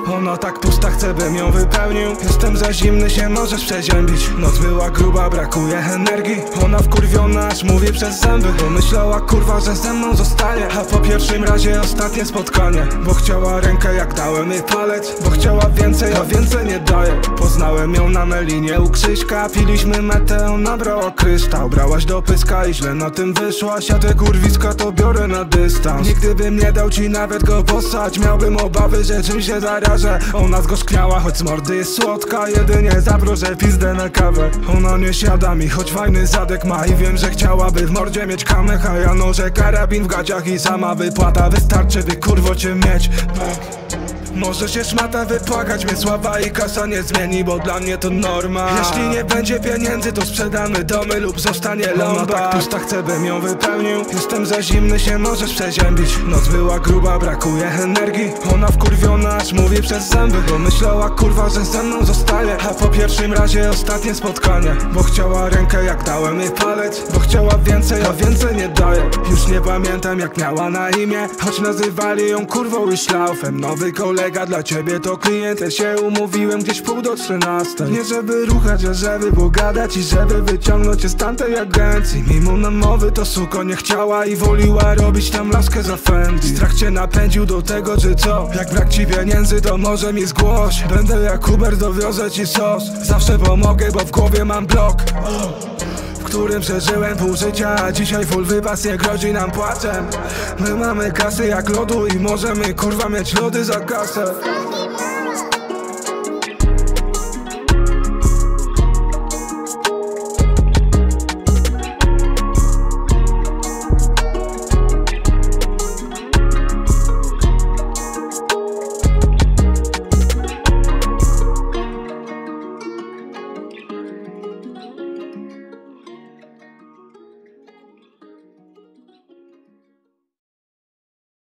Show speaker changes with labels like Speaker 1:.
Speaker 1: Ona tak pusta, chce bym ją wypełnił. Jestem za zimny, się możesz przeziębić. Noc była gruba, brakuje energii. Ona wkurwiona, aż mówi przez zęby, bo myślała kurwa, że ze mną zostanie. A po pierwszym razie ostatnie spotkanie. Bo chciała rękę, jak dałem jej palec. Bo chciała więcej, a więcej nie daje. Poznałem ją na Melinie u Krzyśka. Piliśmy metę, ona brała kryształ. Brałaś do pyska i źle na tym wyszłaś. A te kurwiska to biorę na dystans. Nigdy bym nie dał ci nawet go posać. Miałbym obawy, że czym się zarażę. Ona zgorzkniała, choć z mordy jest słodka. Jedynie zaproszę pizdę na kawę. Ona nie siada mi, choć fajny zadek ma. I wiem, że chciałaby w mordzie mieć kamech. A ja noszę karabin w gaciach i sama wypłata wystarczy, by kurwo cię mieć. Może się szmata wypłakać, mnie sława i kasa nie zmieni, bo dla mnie to norma. Jeśli nie będzie pieniędzy, to sprzedamy domy lub zostanie lomba. Ona tak pusta, chce bym ją wypełnił. Jestem za zimny, się możesz przeziębić. Noc była gruba, brakuje energii. Ona wkurwiona, aż mówi przez zęby, bo myślała kurwa, że ze mną zostanie. A po pierwszym razie ostatnie spotkanie. Bo chciała rękę, jak dałem jej palec. Bo chciała więcej, a więcej nie daje. Już nie pamiętam, jak miała na imię, choć nazywali ją kurwą i szlaufem. Nowy kolega dla ciebie to klient, ja się umówiłem gdzieś 12:30. Nie żeby ruchać, a żeby pogadać i żeby wyciągnąć cię z tamtej agencji. Mimo namowy to suko nie chciała i woliła robić tam laskę za Fendi. Strach cię napędził do tego, czy co? Jak brak ci pieniędzy, to może mi zgłoś. Będę jak Uber, dowiozę ci sos. Zawsze pomogę, bo w głowie mam blok, w którym przeżyłem pół życia, a dzisiaj full wypas nie grozi nam płaczem. My mamy kasy jak lodu i możemy kurwa mieć lody za kasę.